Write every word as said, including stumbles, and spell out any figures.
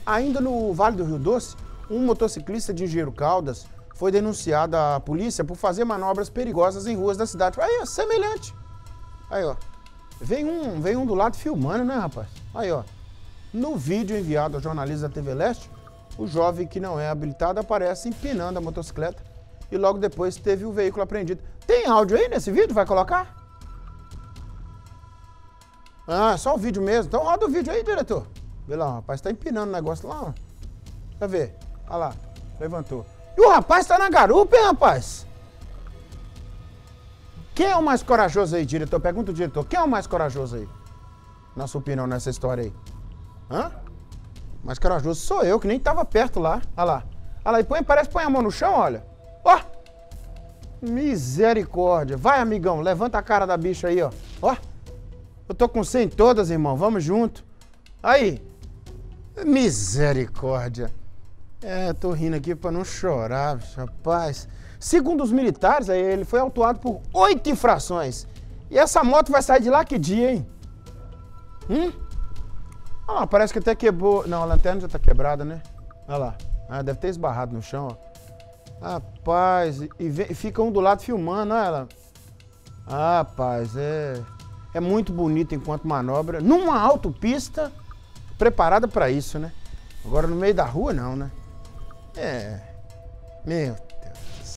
Ainda no Vale do Rio Doce, um motociclista de Engenheiro Caldas foi denunciado à polícia por fazer manobras perigosas em ruas da cidade. Aí, ó, semelhante. Aí, ó. Vem um, vem um do lado filmando, né, rapaz? Aí, ó. No vídeo enviado ao jornalista da T V Leste, o jovem que não é habilitado aparece empinando a motocicleta e logo depois teve o veículo apreendido. Tem áudio aí nesse vídeo? Vai colocar? Ah, só o vídeo mesmo. Então roda o vídeo aí, diretor. Vê lá, o rapaz tá empinando o negócio lá, ó. Quer ver? Olha lá, levantou. E o rapaz tá na garupa, hein, rapaz? Quem é o mais corajoso aí, diretor? Pergunta o diretor. Quem é o mais corajoso aí? Na sua opinião, nessa história aí. Hã? Mais corajoso sou eu, que nem tava perto lá. Olha lá. Olha lá, e põe, parece que põe a mão no chão, olha. Ó! Misericórdia. Vai, amigão, levanta a cara da bicha aí, ó. Ó! Eu tô com cem todas, irmão. Vamos junto. Aí. Misericórdia. É, tô rindo aqui pra não chorar, bicho, rapaz. Segundo os militares, aí, ele foi autuado por oito infrações. E essa moto vai sair de lá que dia, hein? Hum? Olha lá, parece que até quebrou. Não, a lanterna já tá quebrada, né? Olha lá. Ah, deve ter esbarrado no chão, ó. Rapaz, e, vem, e fica um do lado filmando, olha lá. Rapaz, é... É muito bonito enquanto manobra. Numa autopista preparada pra isso, né? Agora no meio da rua, não, né? É... Meu